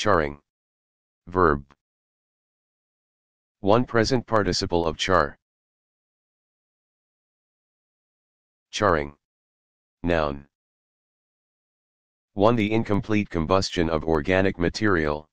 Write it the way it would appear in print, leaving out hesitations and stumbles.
Charring. Verb. 1. Present participle of char. Charring. Noun. 1. The incomplete combustion of organic material,